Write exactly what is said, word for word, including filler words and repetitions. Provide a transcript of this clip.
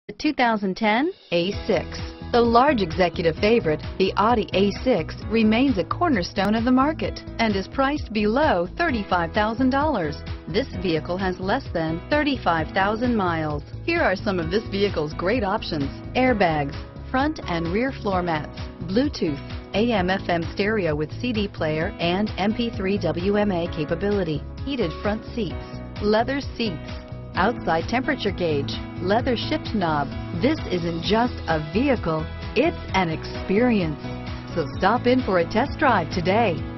The two thousand ten A six. The large executive favorite, the Audi A six, remains a cornerstone of the market and is priced below thirty-five thousand dollars. This vehicle has less than thirty-five thousand miles. Here are some of this vehicle's great options: airbags, front and rear floor mats, Bluetooth, A M F M stereo with C D player and M P three W M A capability, heated front seats, leather seats, outside temperature gauge, leather shift knob. This isn't just a vehicle, it's an experience. So stop in for a test drive today.